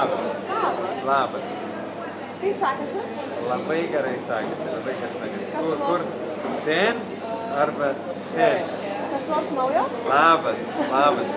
Labas. Labas. Labas. Kaip sekasi? Labai gerai sekasi, labai gerai sekasi. Kas Kur? Ten arba ten? Kas nors naujo? Labas, labas.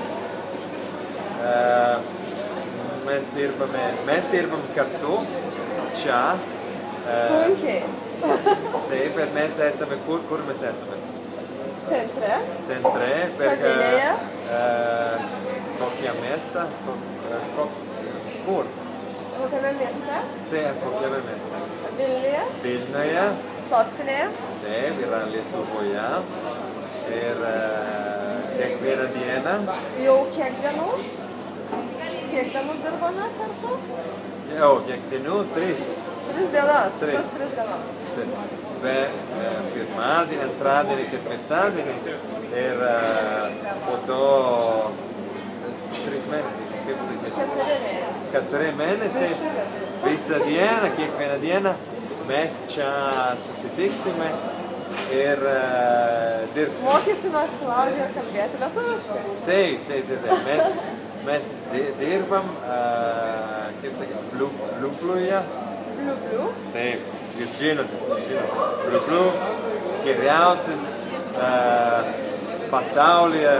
Mes dirbam kartu čia. Sunkiai. Taip, bet mes esame kur mes esame? Centre. Centre, per Kavinėje. kokią miestą? Kur? Kokiame mieste? Taip, kokiame mieste? Vilniuje. Vilniuje. Sostinėje. Taip, yra Lietuvoje. Ir kiekvieną dieną. Jau kiek dienų? Kiek dienų dirbame kartu? Jau, kiek dienų? 3. 3 dienas. Taip. Visas 3 dienas. Bet pirmadienį, antradienį, ketvirtadienį ir po to 3 mėnesiai, kaip sakyti? 4 mėnesiai. 4 mėnesiai, visą dieną, kiekvieną dieną mes čia susitiksime ir dirbsime. Mokysime Klaudiją kalbėti lietuviškai. Taip. Mes dirbam, kaip sakyti, Bliubluje. Bliu. Taip, jūs žinote. Bliu, geriausias pasaulyje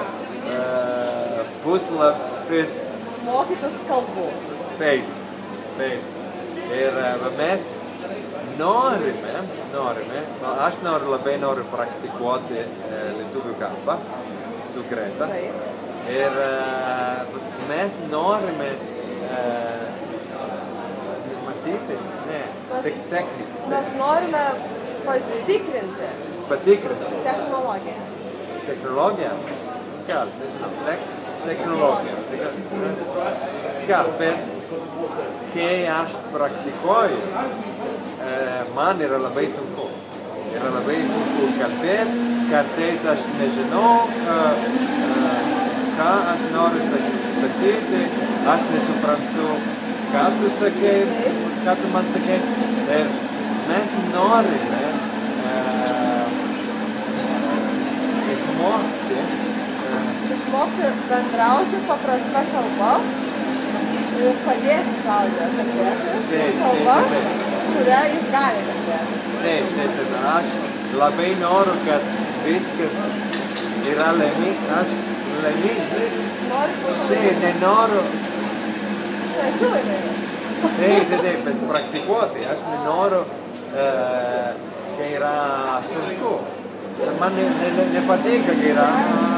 puslapis. Mokytis kalbų. Taip. Ir mes norime, aš labai noriu praktikuoti lietuvių kalbą su Greta. Taip. Ir mes norime matyti, techniką. Mes norime patikrinti technologiją. Technologiją? Gal, nežinau, technologiją. Gal, bet kai aš praktikuoju, man yra labai sunku. Yra labai sunku kalbėti, kartais aš nežinau, ką aš noriu sakyti, aš nesuprantu, ką tu sakei, ką tu man sakei. Ir mes norime išmokti bendrauti paprasta kalba ir padėti Klaudiją kalbėti kalba, kurią jis gali kalbėti. Taip. Aš labai noriu, kad viskas yra laimingas. Nori būti Taip, nenoriu. Tu esi laimingas. Taip, bet praktikuoti. Aš nenoriu, kai yra sunku. Man nepatinka, kai yra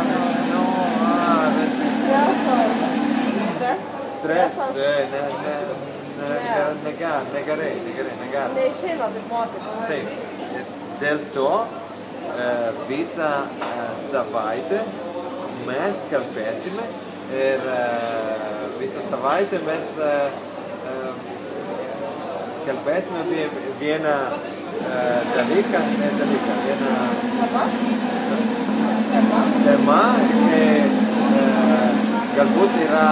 stresas. Negerai. Neišeina taip mokytis. Taip. Dėl to visą savaitę mes kalbėsime ir visą savaitę mes kalbėsime apie vieną dalyką, vieną tema, galbūt yra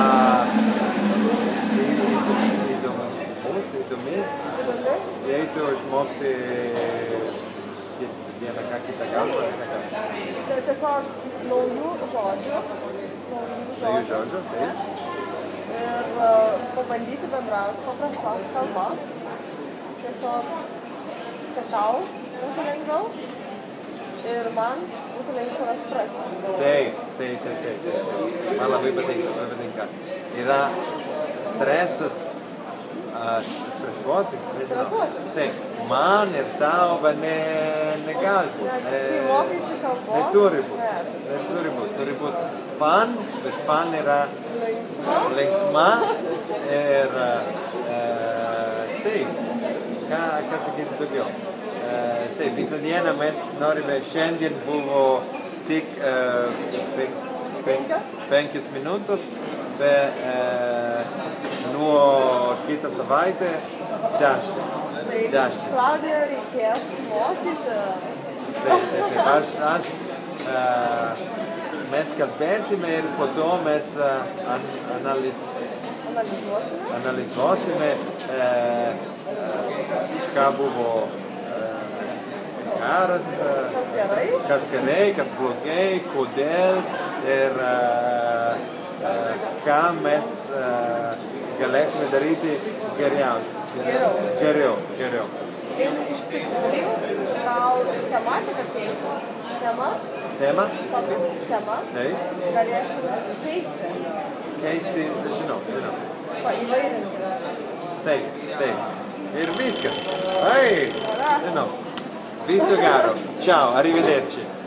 įdomi, jei tu išmokti vieną ką kitą kalbą. Tai tiesiog naujų žodžių. Taip. Ir pabandyti bendrauti paprastą kalbą. Tiesiog, kad tau būtų lengviau ir man būtų lengviau tave suprasti. Taip. Man labai patinka. Yra stresas, stresuoti. Taip. Man ir tau, bet negali būt. Kai mokaisi kalbos, neturi būt. Turi būt fun, bet fun yra linksma ir taip. Ką sakyti daugiau? Taip, visą dieną mes norime, šiandien buvo tik 5 minutės, bet nuo kitą savaitę 10. Tai Klaudiją reikės mokytis. Taip. Mes kalbėsime ir po to mes analizuosime, ką buvo geras, kas gerai, kas blogai, kodėl ir ką mes galėsime daryti geriau. Geriau. Ir iš tikrųjų, gal tematika keisis. Tema? Tema? Tema? Taip. Galėsim keisti. Keisti, žinau. Įvairinti. Taip. Ir viskas. Ai, žinau. Viso gero. Ciao, arrivederci.